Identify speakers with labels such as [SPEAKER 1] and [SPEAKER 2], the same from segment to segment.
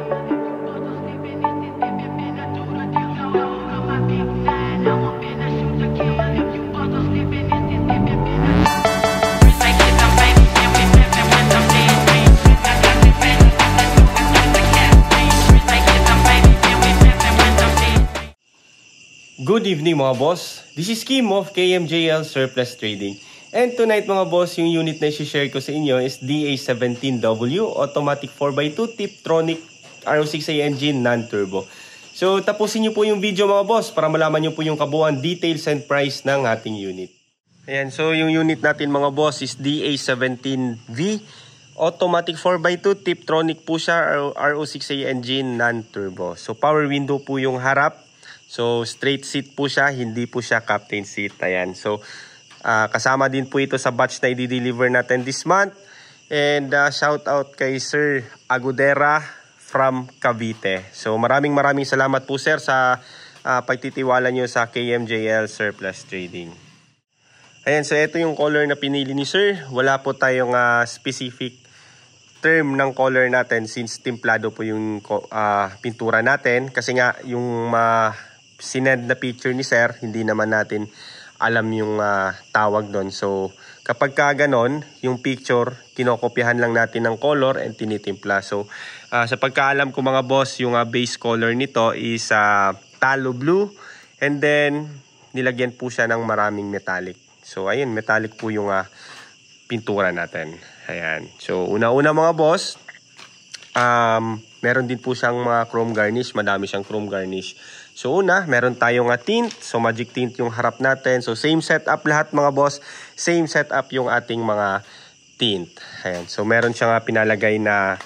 [SPEAKER 1] Good evening mga boss, this is Kim of KMJL Surplus Trading. And tonight mga boss, yung unit na i-share ko sa inyo is DA17W Automatic 4x2 Tiptronic RO6A engine non-turbo. So tapusin nyo po yung video mga boss para malaman nyo po yung kabuuan details and price ng ating unit. Ayan, so yung unit natin mga boss is DA17V Automatic 4x2 Tiptronic po siya, RO6A engine non-turbo. So power window po yung harap. So straight seat po siya, hindi po siya captain seat. Ayan. So kasama din po ito sa batch na i-deliver natin this month. And shout out kay Sir Agudera from Cavite. So maraming salamat po sir sa pagtitiwala nyo sa KMJL Surplus Trading. Ayan, so ito yung color na pinili ni sir. Wala po tayong specific term ng color natin since timplado po yung pintura natin. Kasi nga yung sinend na picture ni sir, hindi naman natin alam yung tawag doon. So kapag ganon, yung picture, kinokopyahan lang natin ng color and tinitimpla. So sa pagkaalam ko mga boss, yung base color nito is talo blue. And then nilagyan po siya ng maraming metallic. So ayun, metallic po yung pintura natin. Ayan. So una-una mga boss, meron din po siyang mga chrome garnish. Madami siyang chrome garnish. So una, meron tayong tint. So magic tint yung harap natin. So same setup lahat mga boss. Same setup yung ating mga tint. Ayan. So meron siyang pinalagay na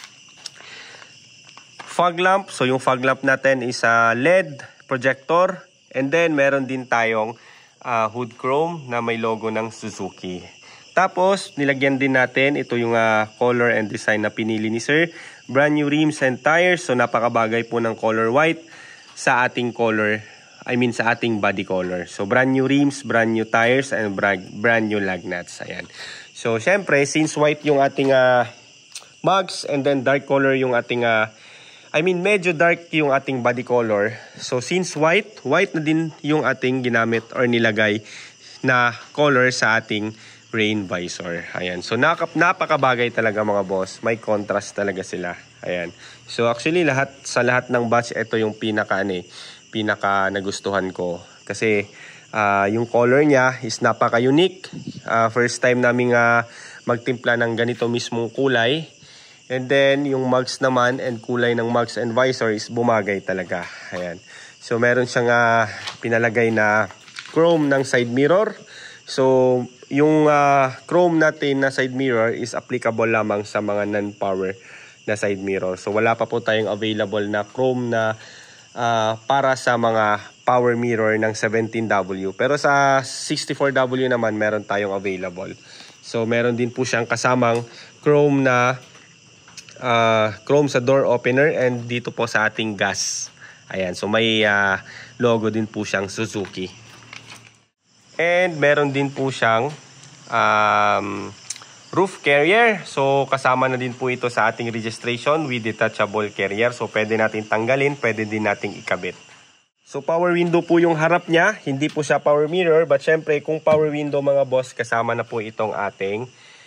[SPEAKER 1] fog lamp. So yung fog lamp natin is LED projector. And then meron din tayong hood chrome na may logo ng Suzuki. Tapos nilagyan din natin ito yung color and design na pinili ni sir. Brand new rims and tires. So napakabagay po ng color white sa ating color, sa ating body color. So brand new rims, brand new tires, and brand new lug nuts. Ayan. So syempre, since white yung ating mugs, and then dark color yung ating, medyo dark yung ating body color. So since white na din yung ating ginamit or nilagay na color sa ating rain visor. Ayan. So napakabagay talaga mga boss. May contrast talaga sila. Ayan. So actually sa lahat ng batch, ito yung pinaka nagustuhan ko. Kasi yung color niya is napaka-unique. First time naming magtimpla ng ganito mismong kulay. And then yung mugs naman and kulay ng mugs and visor is bumagay talaga. Ayan. So meron siyang pinalagay na chrome ng side mirror. So yung chrome natin na side mirror is applicable lamang sa mga non-power na side mirror. So wala pa po tayong available na chrome na para sa mga power mirror ng 17W. Pero sa 64W naman meron tayong available. So meron din po siyang kasamang chrome na chrome sa door opener and dito po sa ating gas. Ayan, so may logo din po siyang Suzuki. And meron din po siyang roof carrier. So kasama na din po ito sa ating registration with detachable carrier. So pwede natin tanggalin, pwede din nating ikabit. So power window po yung harap niya. Hindi po siya power mirror. But syempre kung power window mga boss, kasama na po itong ating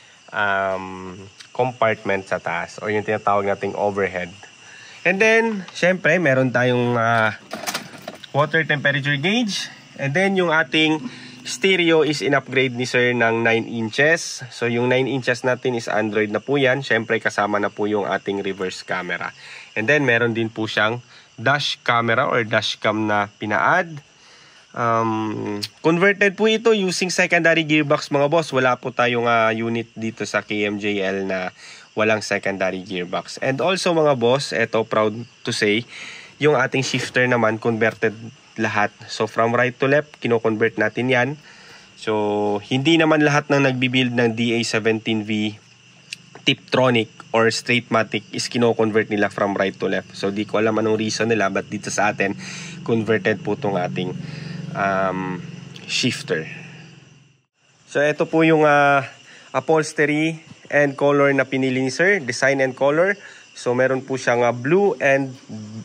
[SPEAKER 1] compartment sa taas. O yung tinatawag nating overhead. And then syempre meron tayong water temperature gauge. And then yung ating stereo is in-upgrade ni sir ng 9 inches. So yung 9 inches natin is Android na po yan. Syempre kasama na po yung ating reverse camera. And then meron din po siyang dash camera or dash cam na pina-add. Converted po ito using secondary gearbox mga boss. Wala po tayong unit dito sa KMJL na walang secondary gearbox. And also mga boss, eto proud to say, yung ating shifter naman converted lahat. So from right to left, kino-convert natin yan. So hindi naman lahat ng nagbibuild ng DA17V Tiptronic or Straightmatic is kino-convert nila from right to left. So di ko alam anong reason nila, but dito sa atin converted po itong ating shifter. So ito po yung upholstery and color na pinili ni sir, design and color. So meron po siyang blue and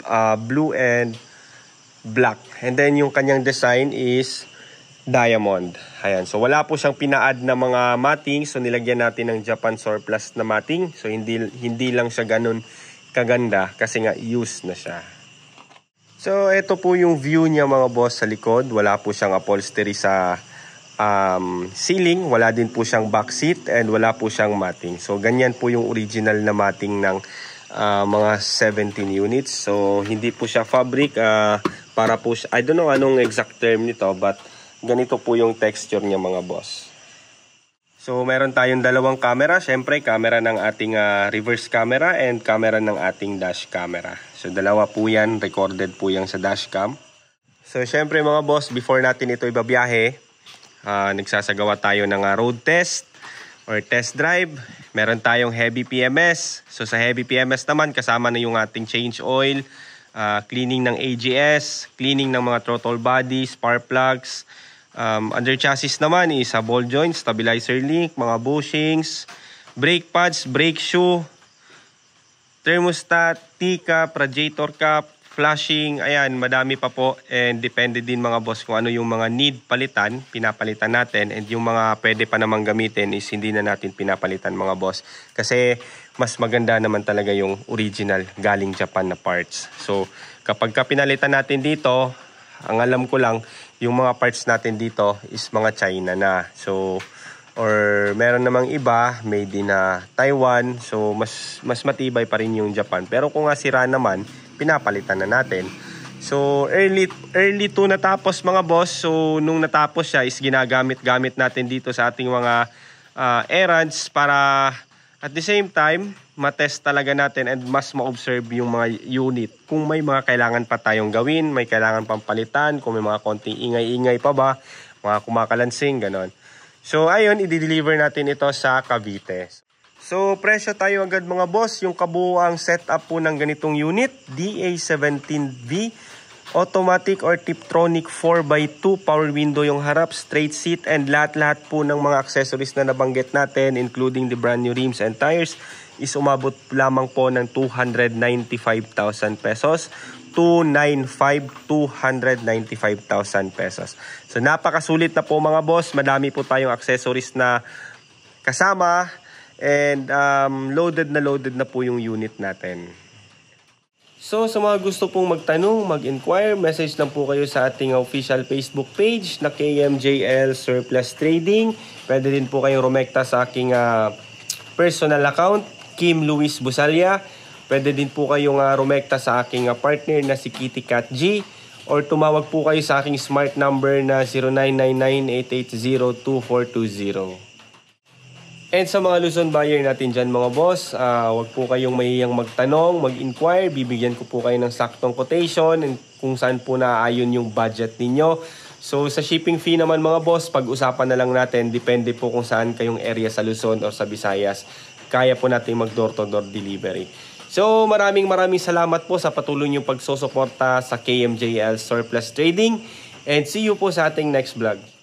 [SPEAKER 1] black. And then yung kanyang design is diamond. Ayan. So wala po siyang pina-add na mga matting. So nilagyan natin ng Japan Surplus na matting. So hindi lang siya ganun kaganda kasi nga used na siya. So ito po yung view niya mga boss sa likod. Wala po siyang upholstery sa ceiling, wala din po siyang back seat, and wala po siyang matting. So ganyan po yung original na matting ng mga 17 units. So hindi po siya fabric, para po siya, I don't know anong exact term nito, but ganito po yung texture niya mga boss. So meron tayong dalawang camera, syempre camera ng ating reverse camera and camera ng ating dash camera. So dalawa po yan, recorded po yan sa dashcam. So syempre mga boss, before natin ito ibabiyahe, nagsasagawa tayo ng road test or test drive. Meron tayong heavy PMS. So sa heavy PMS naman, kasama na yung ating change oil, cleaning ng AGS, cleaning ng mga throttle body, spark plugs. Under chassis naman is ball joint, stabilizer link, mga bushings, brake pads, brake shoe, thermostat, T-cap, radiator cap, flashing, ayan, madami pa po, and depende din mga boss kung ano yung mga need palitan, pinapalitan natin, and yung mga pwede pa namang gamitin is hindi na natin pinapalitan mga boss, kasi mas maganda naman talaga yung original galing Japan na parts. So kapag pinalitan natin dito, ang alam ko lang yung mga parts natin dito is mga China na, so or meron namang iba made in Taiwan, so mas matibay pa rin yung Japan. Pero kung sira naman, pinapalitan na natin. So early 2 natapos mga boss. So nung natapos siya is ginagamit natin dito sa ating mga errands para at the same time matest talaga natin and mas ma-observe yung mga unit. Kung may mga kailangan pa tayong gawin, may kailangan pang palitan, kung may mga konting ingay-ingay pa ba, mga kumakalansing, ganon. So ayun, i-deliver natin ito sa Cavite. So presyo tayo agad mga boss. Yung kabuuang setup po ng ganitong unit, DA17V, automatic or Tiptronic 4x2, power window yung harap, straight seat, and lahat-lahat po ng mga accessories na nabanggit natin, including the brand new rims and tires, is umabot lamang po ng 295,000 pesos. 295,000 pesos. So napakasulit na po mga boss. Madami po tayong accessories na kasama, and loaded na po yung unit natin. So sa mga gusto pong magtanong, mag-inquire, message lang po kayo sa ating official Facebook page na KMJL Surplus Trading. Pwede din po kayong rumekta sa aking personal account, Kim Luis Busalia. Pwede din po kayong rumekta sa aking partner na si Kitty Cat G, or tumawag po kayo sa aking smart number na 0999-880-2420. And sa mga Luzon buyer natin dyan mga boss, wag po kayong mahihiyang magtanong, mag-inquire. Bibigyan ko po kayo ng saktong quotation and kung saan po naaayon yung budget ninyo. So sa shipping fee naman mga boss, pag-usapan na lang natin, depende po kung saan kayong area sa Luzon or sa Visayas. Kaya po natin mag door-to-door delivery. So maraming salamat po sa patuloy niyong pagsusuporta sa KMJL Surplus Trading, and see you po sa ating next vlog.